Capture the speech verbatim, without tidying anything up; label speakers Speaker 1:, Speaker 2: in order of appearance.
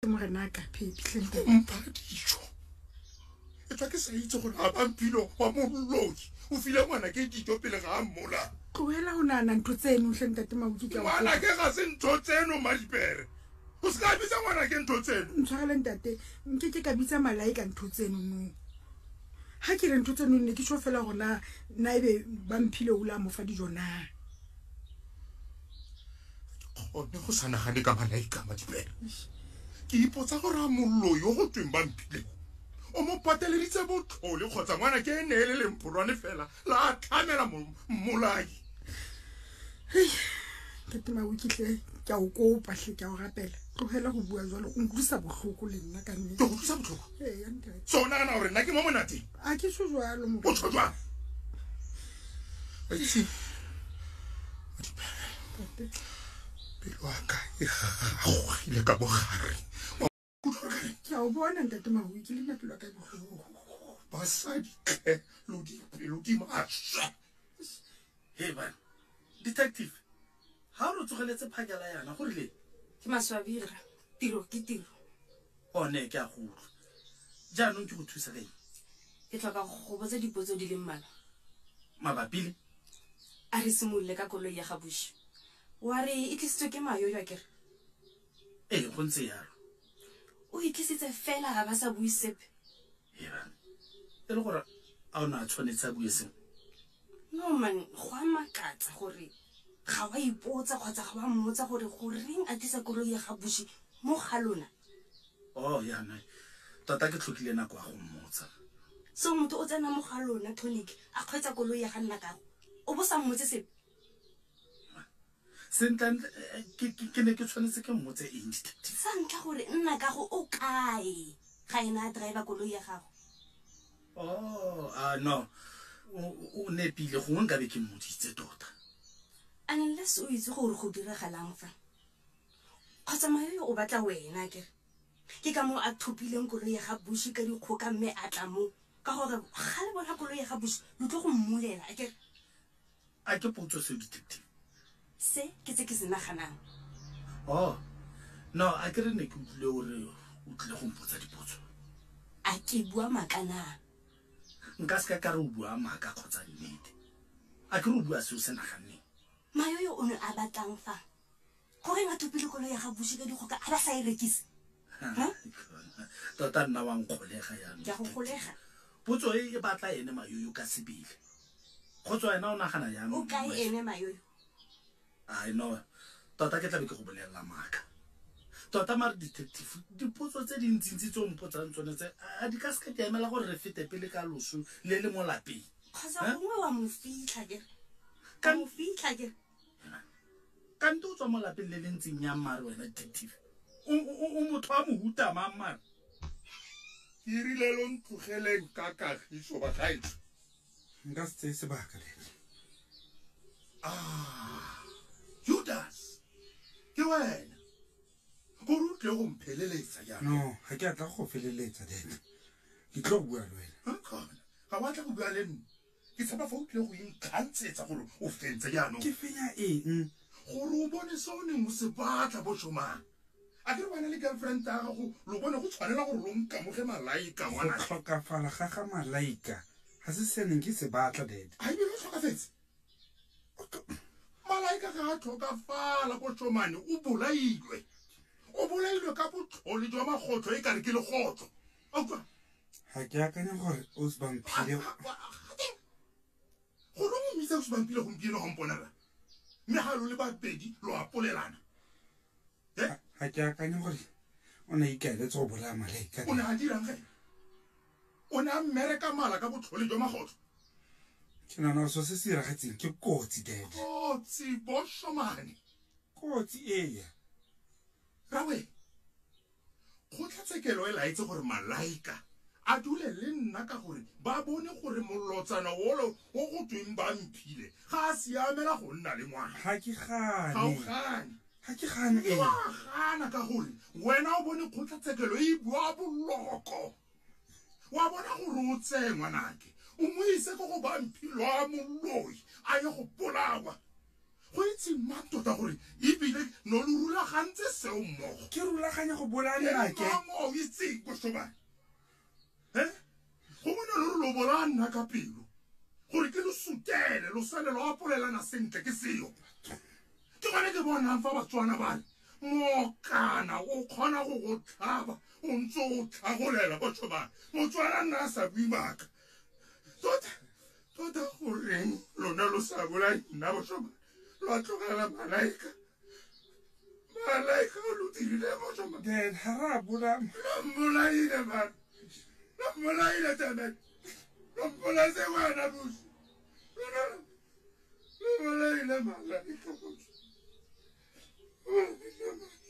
Speaker 1: morena ka pepi
Speaker 2: mpa dijo e tla ke sa itse gore a bampilo wa molloki o file ngwana ke dijo pele ga a mmola
Speaker 1: tlohela o nana ntho tseno hle ntate Mabuti ka
Speaker 2: ngwana ke ga se ntho tseno Madipere o se ka bitsa ngwana ke ntho tseno
Speaker 1: ntshwarele ntate nke ke ka bitsa malaika ntho tseno no ha ke re ntho tseno ne ke tšho fela gona na ebe ba mphile o la mo fa dijo na
Speaker 2: gone go sa nagane ka malaika Madipere ke ipotsa gore a mollo yo go tweng ba mphile o mo pateleditse botlhole kgotsa ngwana ke ene e le lempolwane fela la tlhamela mmolai
Speaker 1: ntate Mabuti hle ke a o kopa hle ke a o rapela tlogela go bua jalo o nkutlwisa botlhoko le nna ka nnete
Speaker 2: ke go tlisa botlhoko
Speaker 1: ee ntate
Speaker 2: so o nagana gore nna ke mo monateng
Speaker 1: a ke tšho jalo
Speaker 2: o tsho jwang aitse
Speaker 1: Madipere
Speaker 2: pelo wa ka e gagogile ka bogare
Speaker 1: ke a o bona ntate Mabuti le nna pelo wa ka e botlhoko
Speaker 2: basadi tle lo dipelo di maswa
Speaker 3: Hey man, detective, ha o tsogeletse phakela yana go rile
Speaker 4: ke maswabira tiro ke tiro
Speaker 3: o ne ke a go utlwa jaanong ke go thusa ka eng
Speaker 4: ke tlhoka go botsa dipotso di le mmala
Speaker 3: mabapi le
Speaker 4: a re simololle ka koloi ya gabuši wa re e tlisitswe ke mayoyo a kere
Speaker 3: ee go ntse yalo
Speaker 4: o e tlisitse fela ga ba sa bue sepe
Speaker 3: yeah. E le gore a o ne a tshwanetse a bue seng
Speaker 4: no man go a makatsa gore ga wa ipotsa kgotsa ga wa mmotsa gore goreng a tlisa koloi ya gabuši mo ga lona
Speaker 3: oh yana tota ke tlhokile nako a go mmotsa
Speaker 4: so motho o tsena mo ga lona Tonic a kgwetsa koloi ya ga nna kago o bo sa mmotse sepe
Speaker 3: sentlan ke ne ke tshwanetse ke mmotse eng detective
Speaker 4: sa ntlha gore nna kago o kae ga ena a driver koloi ya gago
Speaker 3: oh ah no o nepile go nka be ke mmoditse tota
Speaker 4: unless o itse gore go diragalang fa kgotsa mayo o batla wena kere ke ka mo a thopileng koloi ya gabuši ka dikgoka mme a tla mo ka gore ga le bona koloi ya gabuši lo tlo go mmulela akere
Speaker 3: a ke potso se detective
Speaker 4: se ke tse ke se naganang
Speaker 3: oh no a ke re ne ke utlwile gore o tlile go mpotsa dipotso
Speaker 4: a ke bua makana
Speaker 3: nka se ka ka re o bua maaka kgotsa nnete a ke re o bua seo se naganeng
Speaker 4: mayoyo o ne a batlang fa gore nga thopile koloi ya gabuši ka dikgoka a ba sa e rekise
Speaker 3: tota nna wa nkgolega yana
Speaker 4: ke a go golega
Speaker 3: potso e e batla ene mayoyo ka sebele go tswa ena o nagana yana
Speaker 4: o kae ene mayoyo
Speaker 3: I know tota ke tla be ke go bolelela maaka tota mare detective dipotso tse dintsintsi tse o mpotsang tsone tse a di ka se ka di emela gore re fete pele ka loso le le mo lapeng
Speaker 4: kgotsa gongwe wa mo fitlha kere ka mo fitlha kere
Speaker 3: kante o tswa mo lapeng le le ntseng ya mmare wena detective o motho wa mohuta mang mare
Speaker 2: ke rile lo ntlogeleng ka kagiso ba gaetso
Speaker 5: nka se tseye sebaka le
Speaker 2: ah Judas ke wena gore o tle go mpheleletsa yana
Speaker 5: no ga ke atla go feleletsa dena ke tlo go bua le wena
Speaker 2: ga wa tla go bua le nna ke tshepa fa o tlile go inkgantshetsa gore o fentse jaanong
Speaker 5: ke fenya eng
Speaker 2: gore o bone se o neng o se batla bošomang a ke re bana le girlfriend ya gago lo bone go tshwanela gore lo nkamoge malaika
Speaker 5: go tlhokafala ga ga malaika ga se se neng ke se batla dede
Speaker 2: a ebile o tlhokafetse malaika ga a tlhokafala bošomane o bolailwe o bolailwe ka botlhole jwa magotlo e kare ke legotlo autlwa
Speaker 5: ga ke akanya gore o se bamphile
Speaker 2: gore o mmitsa o se bampile gompieno gomponela mme ga lo le babedi lo apolelana
Speaker 5: ga ke akanya gore o ne ikaeletse go bolaya malaika
Speaker 2: o ne a dirang ge o ne a mmereka mala ka botlhole jwa magotlo
Speaker 5: ke nana so se se diragetseng ke kotsi dede
Speaker 2: kotsi bošomane
Speaker 5: kotsi eya
Speaker 2: rawe kgotlatshekelo e laetse gore malaika a dule le nna ka gore ba bone gore molotsana wolo o go tweng ba mphile ga a siamela go nna le ngwana
Speaker 5: ga ke
Speaker 2: ga o
Speaker 5: gane
Speaker 2: gane
Speaker 5: ga ke gane
Speaker 2: e wa gana ka gore wena o bone kgotlatshekelo e bua boloko wa bona gore o tseye ngwanake o mo ise ko go ba mphilo a molloi a ye go polawa go etse mang tota gore ebile no lo rulagantse seo mmogo
Speaker 5: ke rulaganya go bolaya ngake
Speaker 2: o itseng bosobane e go bona lo re lo bola nna ka pelo gore ke lo sutele lo sale lo apolelana sentle ke seo ke gone ke bonang fa batswana bale mokana o kgona go go tlhaba o ntse o tlhagolela bosobane motswana nna a sa buimaka tota tota goreng lona lo sa bolai nna bosobane lo tlogela malaika malaika o lo dirile bosobane
Speaker 5: dad ha ra bola
Speaker 2: lo mmolaile man lo mmolaile tabe lo mbolase ngwana busi lo mmolaile malaika busi